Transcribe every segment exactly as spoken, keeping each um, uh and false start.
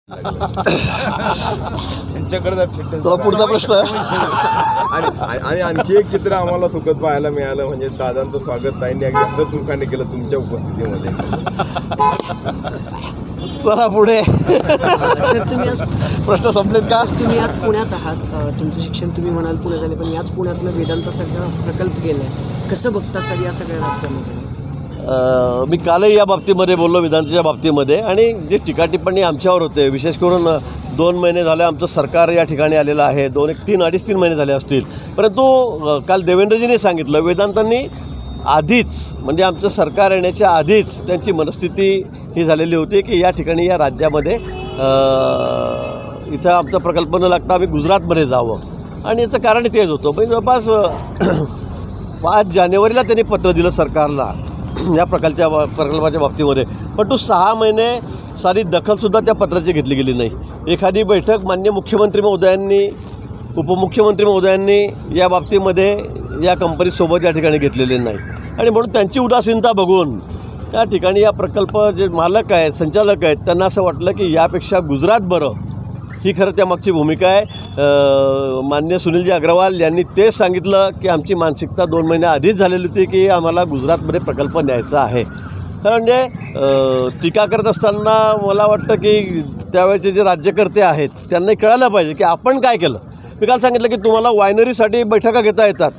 चला पुढचा प्रश्न. आणि आणि आणखी एक चित्र आम्हाला सुखद पाहायला मिळालं, म्हणजे दादांचं स्वागत ताईंनी अगदी हसत मुखाने केलं तुमच्या उपस्थितीमध्ये. चला पुढे. सर तुम्ही आज प्रश्न संपलेत का? तुम्ही आज पुण्यात आहात, तुमचं शिक्षण तुम्ही म्हणाल पुण्यात झाले, पण याच पुण्यातनं वेदांत सगळा प्रकल्प केला आहे, कसं बघता सर या सगळ्या राजकारणाकडे? मी कालही या बाबतीमध्ये बोललो, वेदांतच्या बाबतीमध्ये, आणि जे टीका टिप्पणी आमच्यावर होते, विशेष करून दोन महिने झाले आमचं सरकार या ठिकाणी आलेलं आहे, दोन एक तीन अडीच तीन महिने झाले असतील, परंतु काल देवेंद्रजींनी सांगितलं वेदांतांनी आधीच, म्हणजे आमचं सरकार येण्याच्या आधीच त्यांची मनस्थिती ही झालेली होती की या ठिकाणी या राज्यामध्ये इथं आमचा प्रकल्प न लागता आम्ही गुजरातमध्ये जावं, आणि याचं कारण तेच होतं. म्हणजे जवळपास पाच जानेवारीला त्यांनी पत्र दिलं सरकारला या प्रकारच्या प्रकल्पाच्या बाबतीमध्ये, पण तो सहा महिने सारी दखलसुद्धा त्या पत्राची घेतली गेली नाही. एखादी बैठक माननीय मुख्यमंत्री महोदयांनी, उपमुख्यमंत्री महोदयांनी या बाबतीमध्ये या कंपनीसोबत या ठिकाणी घेतलेले नाही, आणि म्हणून त्यांची उदासीनता बघून या ठिकाणी या प्रकल्प जे मालक आहेत, संचालक आहेत, त्यांना असं वाटलं की यापेक्षा गुजरात बरं, ही खरं त्यामागची भूमिका आहे. माननीय सुनीलजी अग्रवाल यांनी तेच सांगितलं की आमची मानसिकता दोन महिन्या आधीच झालेली होती की आम्हाला गुजरातमध्ये प्रकल्प न्यायचा आहे. तर म्हणजे टीका करत असताना मला वाटतं की त्यावेळेचे जे राज्यकर्ते आहेत त्यांनाही कळायला पाहिजे की आपण काय केलं. मी काल सांगितलं की तुम्हाला वायनरीसाठी बैठका घेता येतात,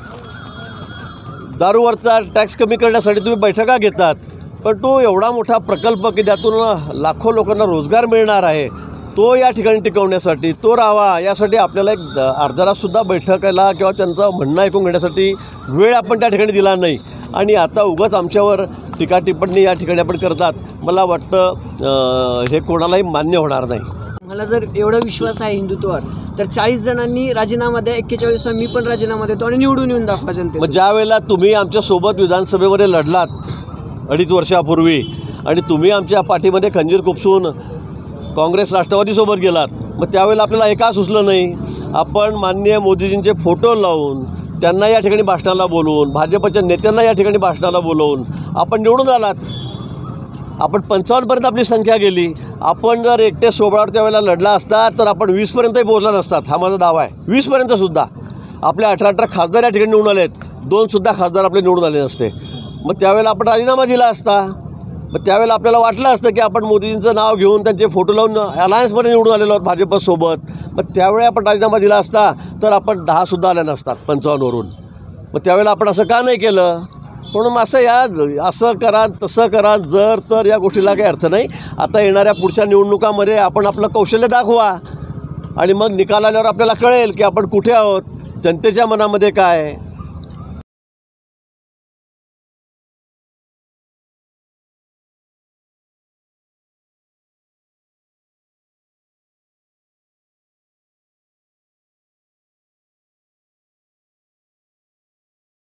दारूवरचा टॅक्स कमी करण्यासाठी तुम्ही बैठका घेतात, पण तो एवढा मोठा प्रकल्प की त्यातून लाखो लोकांना रोजगार मिळणार आहे, तो या ठिकाणी टिकवण्यासाठी, तो राहावा यासाठी आपल्याला एक अर्धा ताससुद्धा बैठकाला किंवा त्यांचं म्हणणं ऐकून घेण्यासाठी वेळ आपण त्या ठिकाणी दिला नाही, आणि आता उगाच आमच्यावर टीका टिप्पणी या ठिकाणी आपण करतात. मला वाटतं हे कोणालाही मान्य होणार नाही. मला जर एवढा विश्वास आहे हिंदुत्वावर, तर चाळीस जणांनी राजीनामा द्या, एक्केचाळीस मी पण राजीनामा देतो आणि निवडून येऊन दाखवा जनतेला. मग ज्या वेळेला तुम्ही आमच्यासोबत विधानसभेमध्ये लढलात अडीच वर्षापूर्वी, आणि तुम्ही आमच्या पाठीमध्ये खंजीर खुपसून काँग्रेस राष्ट्रवादीसोबत गेलात, मग त्यावेळेला आपल्याला हे का सुचलं नाही? आपण माननीय मोदीजींचे फोटो लावून, त्यांना या ठिकाणी भाषणाला बोलवून, भाजपच्या नेत्यांना या ठिकाणी भाषणाला बोलवून आपण निवडून आलात. आपण पंचावन्नपर्यंत आपली संख्या गेली. आपण जर एकटे सोबळावर त्यावेळेला लढला असता तर आपण वीसपर्यंतही पोहोचला नसतात, हा माझा दावा आहे. वीसपर्यंतसुद्धा आपले अठरा अठरा खासदार या ठिकाणी निवडून आलेत, दोनसुद्धा खासदार आपले निवडून आले नसते. मग त्यावेळेला आपण राजीनामा दिला असता. मग त्यावेळेला आपल्याला वाटलं असतं की आपण मोदीजींचं नाव घेऊन त्यांचे फोटो लावून अलायन्समध्ये निवडून आलेलो आहोत भाजपसोबत. मग त्यावेळी आपण राजीनामा दिला असता तर आपण दहासुद्धा आल्या नसतात पंचावन्नवरून. मग त्यावेळेला आपण असं का नाही केलं? म्हणून असं या असं करा तसं करा जर तर या गोष्टीला काही अर्थ नाही. आता येणाऱ्या पुढच्या निवडणुकामध्ये आपण आपलं कौशल्य दाखवा, आणि मग निकाल आल्यावर आपल्याला कळेल की आपण कुठे आहोत, जनतेच्या मनामध्ये काय आहे.